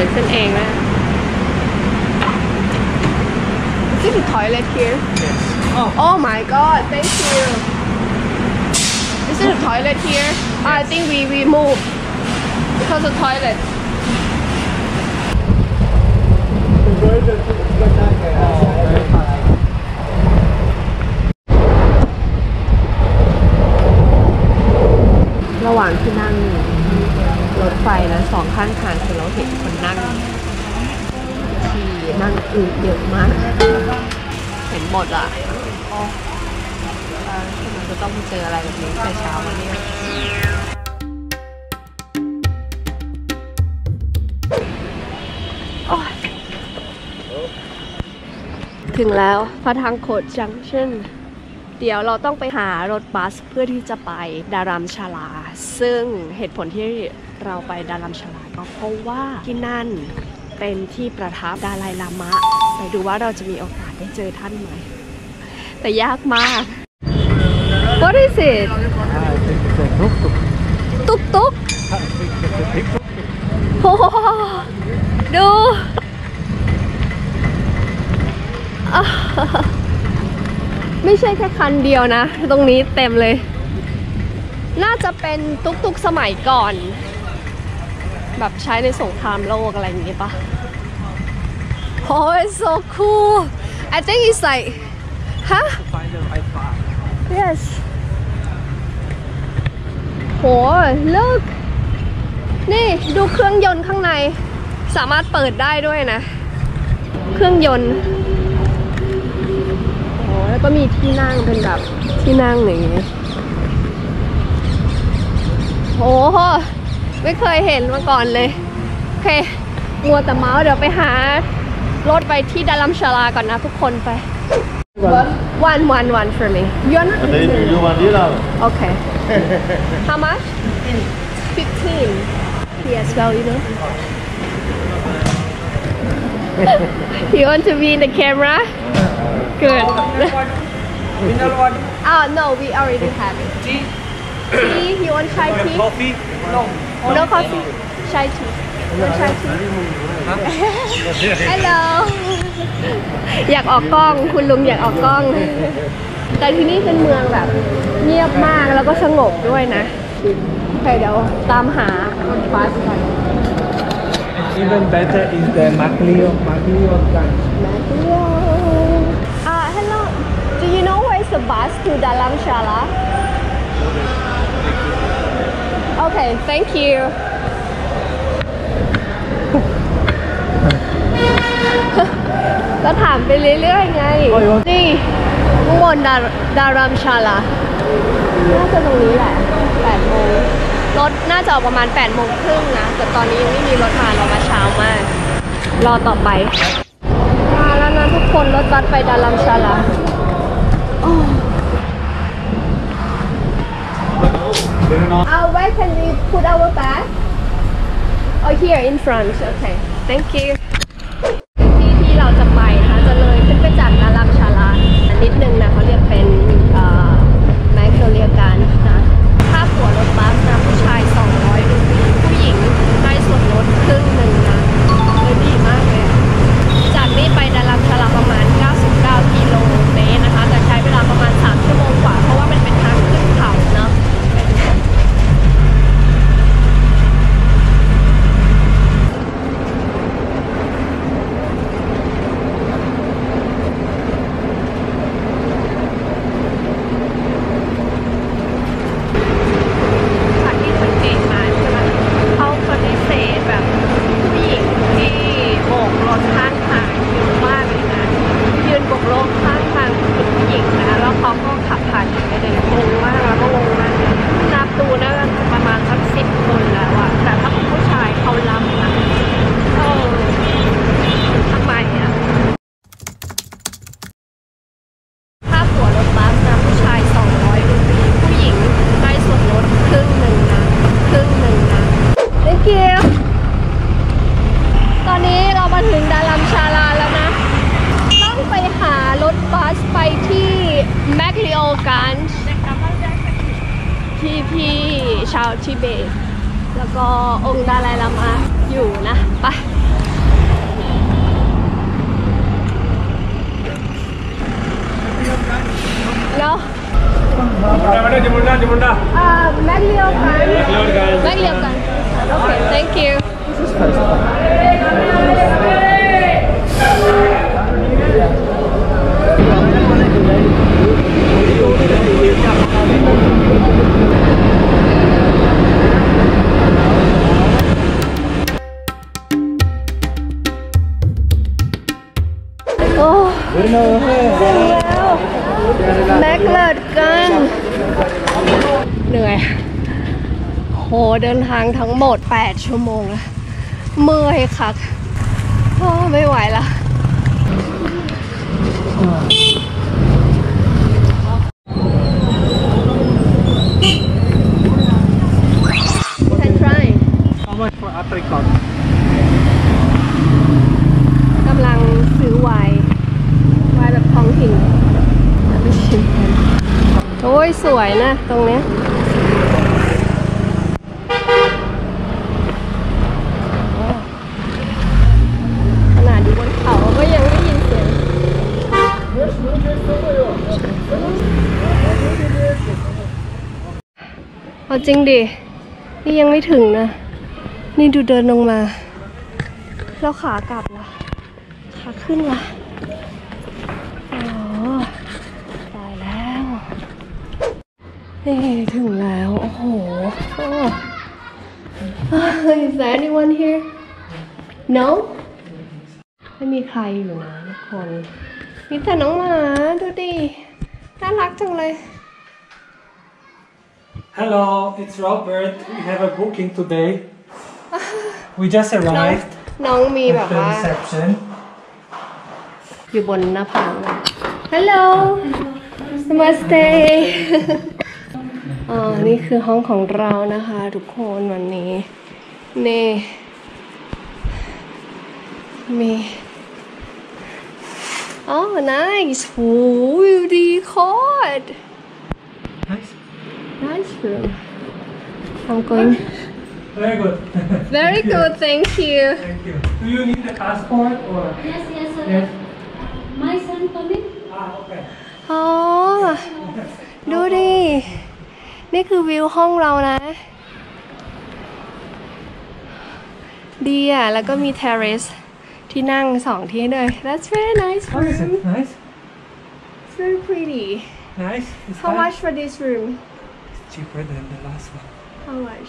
ดขึ้นเองนะ Is it a toilet here? Oh my god, thank you. Is it a toilet here? I think we moved because of toilet.ระหว่างที่นั่งรถไฟนะสองข้างทางคือเราเห็นคนนั่งที่นั่งเยอะมากเห็นหมดอ่ะมันจะต้องเจออะไรแบบนี้แต่เช้าวันนี้ถึงแล้วพระทางโขดจังชั่นเดี๋ยวเราต้องไปหารถบัสเพื่อที่จะไปดารัมชาลาซึ่งเหตุผลที่เราไปดารัมชาลาก็เพราะว่าที่นั่นเป็นที่ประทับดาไลลามะไปดูว่าเราจะมีโอกาสได้เจอท่านไหมแต่ยากมาก What is it ตุ๊กตุ๊กโอ้ดูไม่ใช่แค่คันเดียวนะตรงนี้เต็มเลยน่าจะเป็นตุ๊กๆสมัยก่อนแบบใช้ในสงครามโลกอะไรอย่างงี้ปะ Oh it's so cool I think it's like huh yes โห look นี่ดูเครื่องยนต์ข้างในสามารถเปิดได้ด้วยนะเครื่องยนต์แล้วก็มีที่นั่งเป็นแบบที่นั่งอย่างนี้โอ้โหไม่เคยเห็นมาก่อนเลยโอเคมัวแต่เมาส์เดี๋ยวไปหารถไปที่ดารัมชาลาก่อนนะทุกคนไป one for me you're not you want it okay how much 15 yes well you know you want to be in the camera good oh no we already have it tea you want chai tea coffee no coffee chai tea you want chai tea hello อยากออกกล้องคุณลุงอยากออกกล้องแต่ที่นี่เป็นเมืองแบบเงียบมากแล้วก็สงบด้วยนะโอเคเดี๋ยวตามหารถบัสก่อน Even better is the Maglio branch. Maglio. Hello. Do you know where is the bus to Dharamshala? Okay, thank you. ก็ถามไปเรื่อยๆไงนี่ข้างบนดารัมชาลาน่าจะตรงนี้แหละ8 โมงรถน่าจะออกประมาณ8 โมงครึ่งนะแต่ตอนนี้ยังไม่มีรถมาเรามาเช้ามากรอต่อไปมาแล้วนะทุกคนรถบัสไปดารัมชาลาWhere can we put our bag? Oh here in front. Okay, thank you. ที่เราจะไปนะคะจะเลยขึ้นไปจากดารัมชาลานิดนึงนะเขาเรียกเป็นแมคโดเลียการนะค่าตั๋วรถบัสนะผู้ชาย200 รูปีผู้หญิงได้ส่วนลดครึ่งหนึ่งนะเลยดีมากเลยจากนี้ไปดารัมชาลาประมาณ99 กิโลเมตรนะคะแต่ใช้เวลาประมาณ3 ชั่วโมงกว่าเพราะว่ามันเป็นทางขึ้นเขาเนาะที่ชาวทิเบตแล้วก็องค์ดาไลลามะอยู่นะไป No. Jumunda. Magliokan. Okay, thank you. Oh, แม็กเลิดกันเหนื่อยโหเดินทางทั้งหมด8 ชั่วโมงแล้วเมื่อยคักโอ้ไม่ไหวละCan try How much for apricot? กำลังซื้อไวน์แบบท้องถิ่นไปชิมกันโอ้ยสวยนะตรงเนี้ยขนาดอยู่บนเขาก็ยังได้ยินเสียงเอาจริงดินี่ยังไม่ถึงนะนี่ดูเดินลงมาแล้วขากลับล่ะขาขึ้นล่ะอ๋อตายแล้วนี่ถึงแล้วโอ้โห Is there anyone here? No? ไม่มีใครอยู่นะทุกคนมีแต่น้องหมาดูดิน่ารักจังเลย Hello, it's Robert. We have a booking today. We just arrived น้องมีแบบ at the ว่า reception. อยู่บนหน้าผาฮัลโหล Namaste นี่คือห้องของเรานะคะทุกคนวันนี้นี่มีnice โอ้ยดีโคตร Nice. Nice room I'm going Very good. Very good thank you Thank you. Do you need a passport or? Yes, Yes. My son coming. Okay. อ๋อดูดินี่คือวิวห้องเรานะดีอ่ะแล้วก็มี terrace ที่นั่ง2 ที่เลย That's very nice How is room it? Nice. It's very pretty Nice. It's How nice. much for this room? It's cheaper than the last one. How much?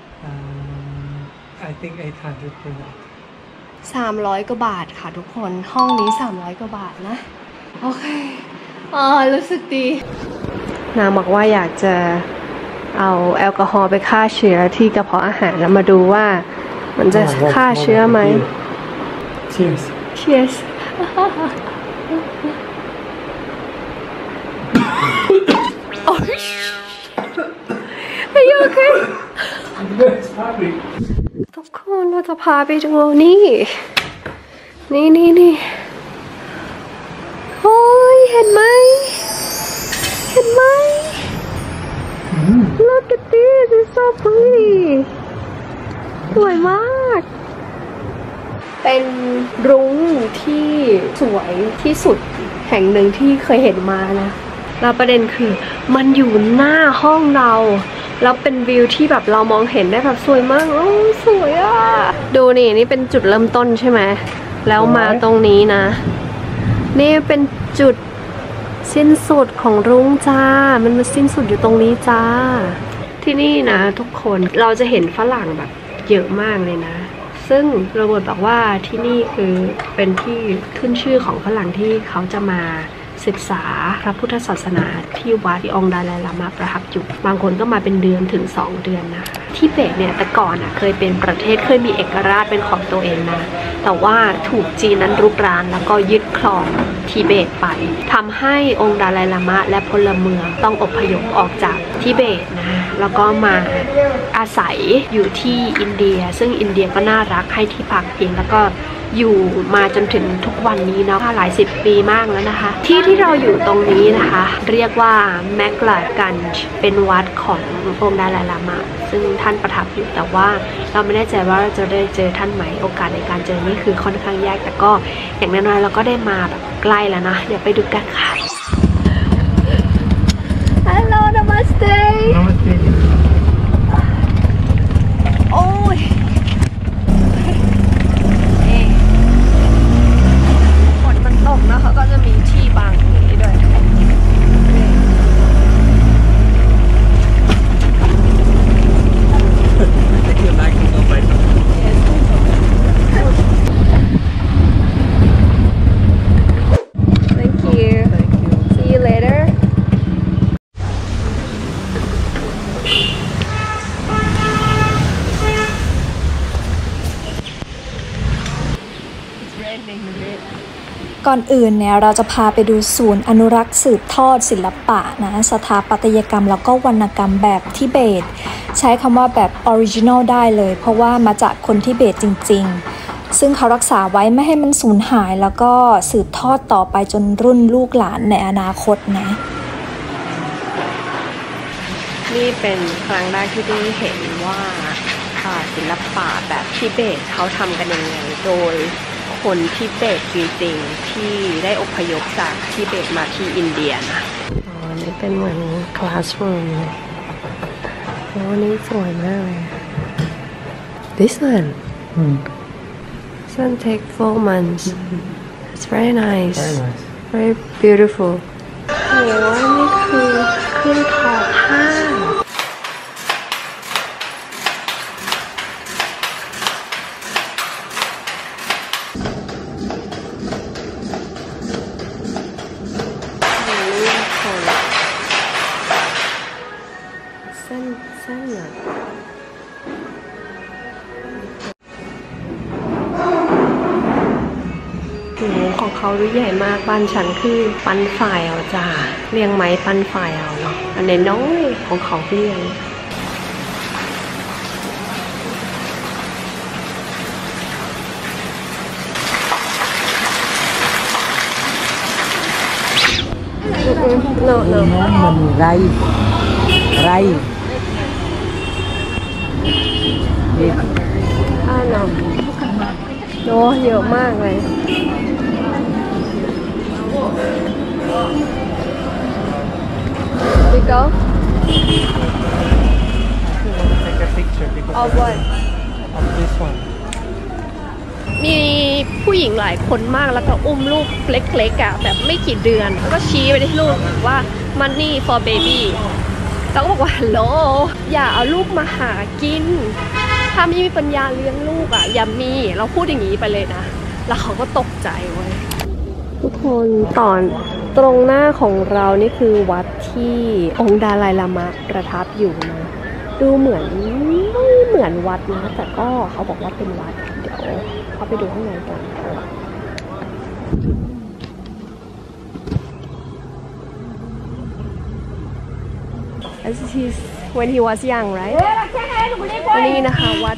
I think 800 per night. 300 กว่าบาทค่ะทุกคนห้องนี้300 กว่าบาทนะโอเครู้สึกดีนางบอกว่าอยากจะเอาแอลกอฮอล์ไปฆ่าเชื้อที่กระเพาะอาหารแล้วมาดูว่ามันจะฆ่าเชื้อไหม Cheers. Cheers Are you okay? It's happy. ทุกคนเราจะพาไปดูนี่โอ้ยเห็นไหมLook at this it's so pretty สวยมากเป็นรุ้งที่สวยที่สุดแห่งหนึ่งที่เคยเห็นมานะแล้วประเด็นคือมันอยู่หน้าห้องเราแล้วเป็นวิวที่แบบเรามองเห็นได้แบบสวยมากโอ้สวยอ่ะดูนี่เป็นจุดเริ่มต้นใช่ไหมแล้วมาตรงนี้นะนี่เป็นจุดสิ้นสุดของรุ้งจ้ามันมาสิ้นสุดอยู่ตรงนี้จ้าที่นี่นะทุกคนเราจะเห็นฝรั่งแบบเยอะมากเลยนะซึ่งโรเบิร์ตบอกว่าที่นี่คือเป็นที่ขึ้นชื่อของฝรั่งที่เขาจะมาศึกษาพระพุทธศาสนาที่วัดที่องค์ดาไลลามะประทับอยู่บางคนก็มาเป็นเดือนถึง2 เดือนนะทิเบตเนี่ยแต่ก่อนเคยเป็นประเทศเคยมีเอกราชเป็นของตัวเองนะแต่ว่าถูกจีนนั้นรุกรานแล้วก็ยึดครองทิเบตไปทำให้องค์ดาไลลามะและพลเมืองต้องอพยพออกจากทิเบตนะแล้วก็มาอาศัยอยู่ที่อินเดียซึ่งอินเดียก็น่ารักให้ที่พักเองแล้วก็อยู่มาจนถึงทุกวันนี้เนาะหลาย10 ปีมากแล้วนะคะที่เราอยู่ตรงนี้นะคะเรียกว่าแมกลากันจ์เป็นวัดขององค์ดาไลลามะซึ่งท่านประทับอยู่แต่ว่าเราไม่แน่ใจว่าจะได้เจอท่านไหมโอกาสในการเจอนี่คือค่อนข้างยากแต่ก็อย่างน้อยๆเราก็ได้มาแบบใกล้แล้วนะเดี๋ยวไปดูกันค่ะ Namaste. Namaste. โอ้ยนี่ฝนมันตกนะเขาก็จะมีที่บังอย่างนี้ด้วย You like to go by Thank you. See you later. ก่อนอื่นเนี่ยเราจะพาไปดูศูนย์อนุรักษ์สืบทอดศิลปะนะสถาปัตยกรรมแล้วก็วรรณกรรมแบบทิเบตใช้คำว่าแบบออริจินอลได้เลยเพราะว่ามาจากคนทิเบตจริงๆซึ่งเขารักษาไว้ไม่ให้มันสูญหายแล้วก็สืบทอดต่อไปจนรุ่นลูกหลานในอนาคตนะนี่เป็นครั้งแรกที่ได้เห็นว่าศิลปะแบบทิเบตเขาทำกันยังไงโดยคนทิเบตจริงๆที่ได้อพยพจากทิเบตมาที่อินเดียนะอันนี้เป็นเหมือนคลาสรูมเลยโอ้นี่สวยมากเลย This one This one take 4 months It's very nice Very nice. Very beautiful โอ้นี่คือเครื่องทอผ้าสั้นๆอะโอ้ของเขาดูใหญ่มากบ้านฉันคือปั้นฝ่ายเอาจ้าเรียงไม้ปั้นฝ่ายเอาเนาะอันนี้น้อยของเขาเรียงno Rai. Rai. เนาะโน้เยอะมากเลย We go Take a picture because of what of this one. มีผู้หญิงหลายคนมากแล้วก็อุ้มลูกเล็กๆอ่ะแบบไม่กี่เดือนแล้วก็ชี้ไปที่ลูกว่า money for baby แล้วก็บอกว่าฮัลโหลอย่าเอาลูกมาหากินถ้าไม่มีปัญญาเลี้ยงลูกอ่ะอย่ามีเราพูดอย่างนี้ไปเลยนะแล้วเขาก็ตกใจเว้ยทุกคนตรงหน้าของเรานี่คือวัดที่องค์ดาไลลามะประทับอยู่นะดูเหมือนไม่เหมือนวัดนะแต่ก็เขาบอกว่าเป็นวัดเดี๋ยวเขาไปดูข้างในกันAs he's when he was young, right? วันนี้นะคะวัด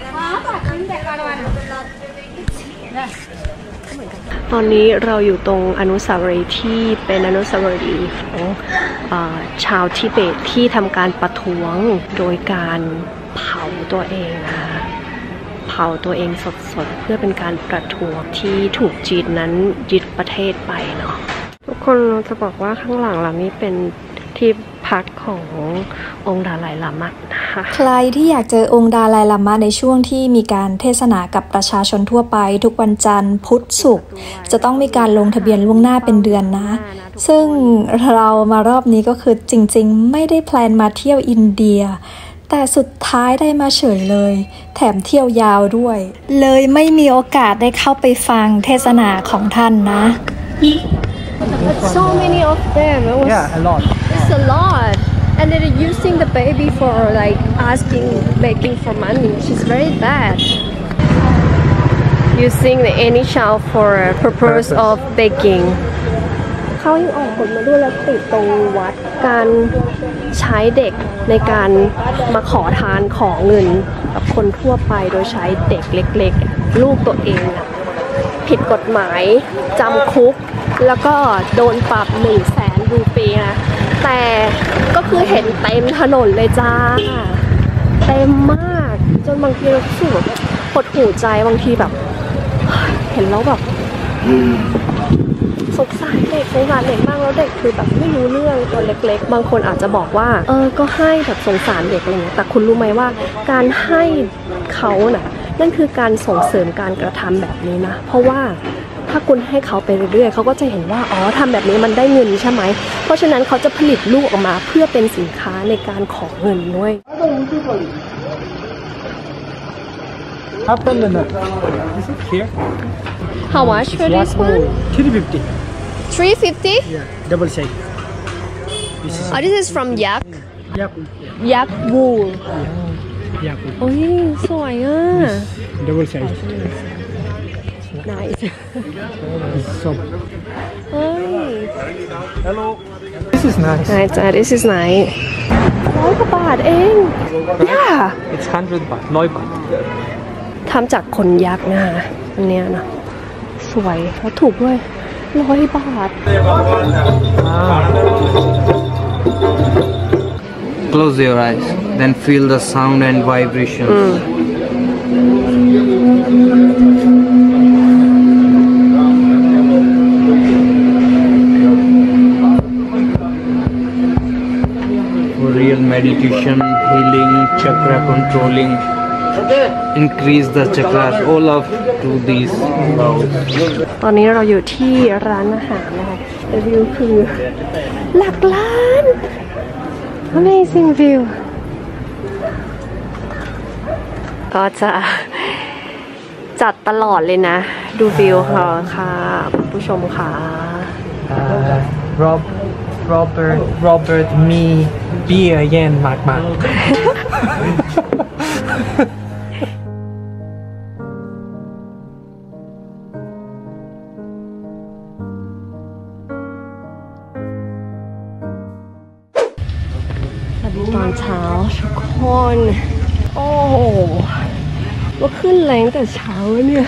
ตอนนี้เราอยู่ตรงอนุสาวรีย์ที่เป็นอนุสาวรีย์ของชาวทิเบตที่ทำการประท้วงโดยการเผาตัวเองนะคะเผาตัวเองสดๆเพื่อเป็นการประท้วงที่ถูกจีนนั้นยึดประเทศไปเนาะทุกคนเราจะบอกว่าข้างหลังเรานี้เป็นที่พักขององค์ดาไลลามะนะคะใครที่อยากเจอองค์ดาไลลามะในช่วงที่มีการเทศนากับประชาชนทั่วไปทุกวันจันทร์พุธศุกร์จะต้องมีการลงทะเบียนล่วงหน้าเป็นเดือนนะซึ่งเรามารอบนี้ก็คือจริงๆไม่ได้แพลนมาเที่ยวอินเดียแต่สุดท้ายได้มาเฉยเลยแถมเที่ยวยาวด้วยเลยไม่มีโอกาสได้เข้าไปฟังเทศนาของท่านนะ So many of them. It was, Yeah, a lot. It's a lot. And they're using the baby for like begging for money. She's very bad. Using any child for a purpose of begging. เขายังออกกฎมาด้วยแล้วติดตรงวัดการใช้เด็กในการมาขอทานขอเงินกับคนทั่วไปโดยใช้เด็กเล็กๆลูกตัวเองผิดกฎหมายจำคุกแล้วก็โดนปรับ 100,000 รูปีนะแต่ก็คือเห็นเต็มถนนเลยจ้าเต็มมากจนบางทีเรารู้สึกแบบหดหูใจบางทีแบบเห็นแล้วแบบสงสารเด็กมากแล้วเด็กคือแบบไม่รู้เรื่องตัวเล็กๆบางคนอาจจะบอกว่าก็ให้แบบสงสารเด็กอะไรเงี้ยแต่คุณรู้ไหมว่าการให้เขาน่ะนั่นคือการส่งเสริมการกระทำแบบนี้นะเพราะว่าถ้าคุณให้เขาไปเรื่อยๆเขาก็จะเห็นว่าทำแบบนี้มันได้เงินใช่ไหมเพราะฉะนั้นเขาจะผลิตลูกออกมาเพื่อเป็นสินค้าในการขอเงินด้วย After the is it here? How much for this one? 350. 350? Yeah, double size. This is from Yak Yak wool. Yak. โอ้ยสวยอ่ะ Double size. nice So. เฮ้ย Hello. This is nice. นายจ้ะ this is nice 100 กว่าบาทเอง yeah It's 100 baht, 100 baht. ทำจากขนยักษ์นะคะอันเนี้ยนะสวยแล้วถูกด้วย100 บาท Close your eyes, then feel the sound and vibrations. For real meditation, healing, chakra controlling, increase the chakras, all of to these vows. ตอนนี้เราอยู่ที่ร้านอาหารนะคะวิวคือหลักล้าน Amazing view ก็จะจัดตลอดเลยนะดูวิวค่ะคุณผู้ชมค่ะ Robert me beer yen มากตอนเช้าทุกคนโอ้โหว่าขึ้นแรงแต่เช้าเนี่ย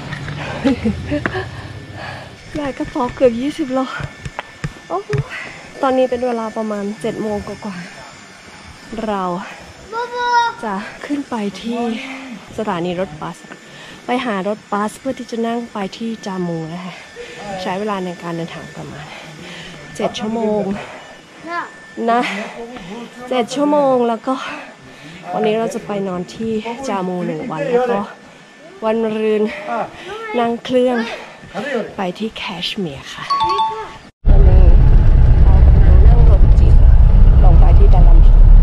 แบกกระเป๋าเกือบ20 โลโอ้ตอนนี้เป็นเวลาประมาณ7 โมงกว่าเราจะขึ้นไปที่สถานีรถบัสไปหารถบัสเพื่อที่จะนั่งไปที่จามูนะคะใช้เวลาในการเดินทางประมาณ7 ชั่วโมงนะ7 ชั่วโมงแล้วก็วันนี้เราจะไปนอนที่จามู1 วันแล้วก็วันมะรืนนั่งเครื่องไปที่แคชเมียร์ค่ะตอนนี้เรากำลังนั่งรถจี๊ปลงไปที่ดารัม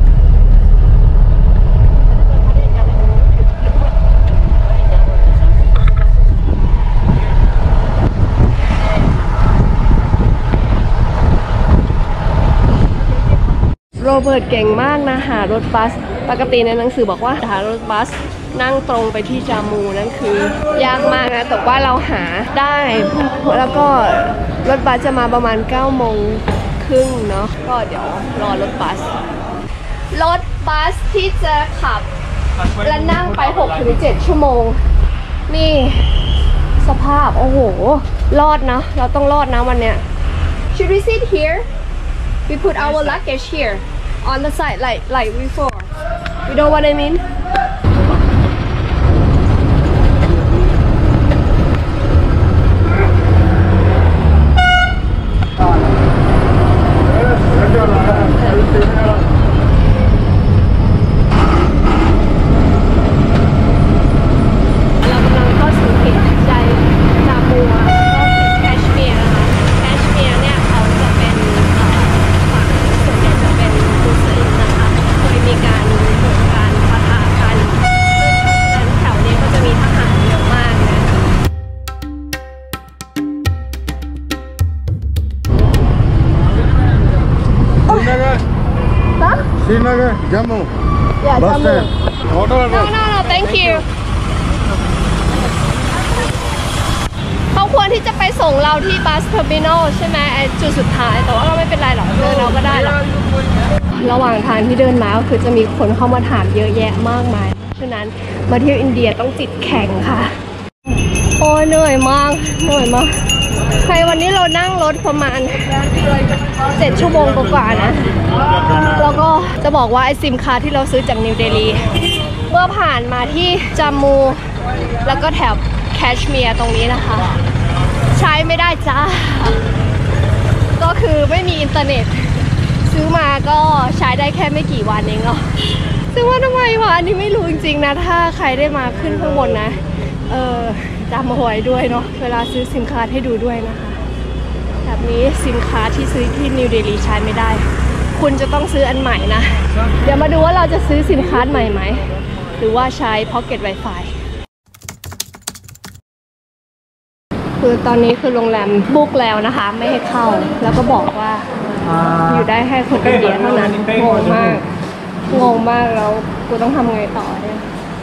โรเบิร์ตเก่งมากนะหารถบัสปกติในหนังสือบอกว่าหารถบัสนั่งตรงไปที่จามูนั่นคือยากมากนะแต่ว่าเราหาได้แล้วก็รถบัสจะมาประมาณ9 โมงครึ่งเนาะก็เดี๋ยวรอรถบัสที่จะขับและนั่งไป 6-7 ชั่วโมงนี่สภาพโอ้โหรอดนะเราต้องรอดนะวันเนี้ย Should we sit here? We put our luggage here on the side like before. You know what I mean? Srinagar, Jammu. Yeah, Bus Jammu. stand. Auto or bus? No, thank you. เขาควรที่จะไปส่งเราที่บัสเทอร์มินอลใช่ไหมไอจุดสุดท้ายแต่ว่าเราไม่เป็นไรหรอกเดินเราก็ได้หรอกระหว่างทางที่เดินมาก็คือจะมีคนเข้ามาถามเยอะแยะมากมายฉะนั้นมาเที่ยวอินเดียต้องจิตแข็งค่ะโอ้ยเหนื่อยมากใครวันนี้เรานั่งรถประมาณ7 ชั่วโมงกว่าๆนะแล้วก็จะบอกว่าไอซิมคาร์ที่เราซื้อจากนิวเดลีเมื่อผ่านมาที่จามูแล้วก็แถบแคชเมียร์ตรงนี้นะคะใช้ไม่ได้จ้าก็คือไม่มีอินเทอร์เน็ตซื้อมาก็ใช้ได้แค่ไม่กี่วันเองเนาะซึ่งว่าทำไมวะอันนี้ไม่รู้จริงๆนะถ้าใครได้มาขึ้นข้างบนนะจำเอาไว้ด้วยเนาะเวลาซื้อซิมการ์ดให้ดูด้วยนะคะแบบนี้ซิมการ์ดที่ซื้อที่นิวเดลีใช้ไม่ได้คุณจะต้องซื้ออันใหม่นะเดี๋ยวมาดูว่าเราจะซื้อซิมการ์ดใหม่ไหมหรือว่าใช้ Pocket Wi-Fi คือตอนนี้คือโรงแรมบุ๊กแล้วนะคะไม่ให้เข้าแล้วก็บอกว่าอยู่ได้แค่คนอินเดียเท่านั้นงงมากแล้วกูต้องทำไงต่อเนี่ย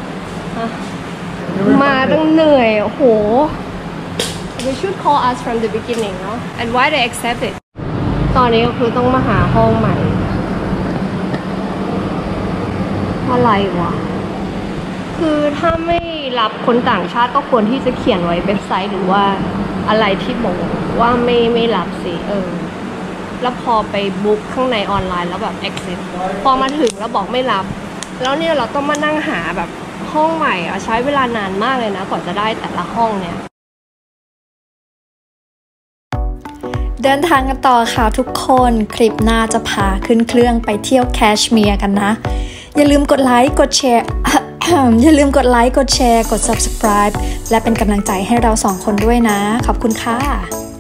มาตั้งเหนื่อยโอ้โห They should call us from the beginning เนาะ and why they accept it ตอนนี้ก็คือต้องมาหาห้องใหม่อะไรวะคือถ้าไม่รับคนต่างชาติก็ควรที่จะเขียนไว้เว็บไซต์หรือว่าอะไรที่บอกว่าไม่รับสิแล้วพอไปบุ๊กข้างในออนไลน์แล้วแบบ accept พอมาถึงแล้วบอกไม่รับแล้วเนี่ยเราต้องมานั่งหาแบบห้องใหม่ใช้เวลานานมากเลยนะก่อนจะได้แต่ละห้องเนี่ยเดินทางกันต่อค่ะทุกคนคลิปหน้าจะพาขึ้นเครื่องไปเที่ยวแคชเมียร์กันนะอย่าลืมกดไลค์กดแชร์ อย่าลืมกดไลค์กดแชร์กด subscribe และเป็นกำลังใจให้เรา2 คนด้วยนะขอบคุณค่ะ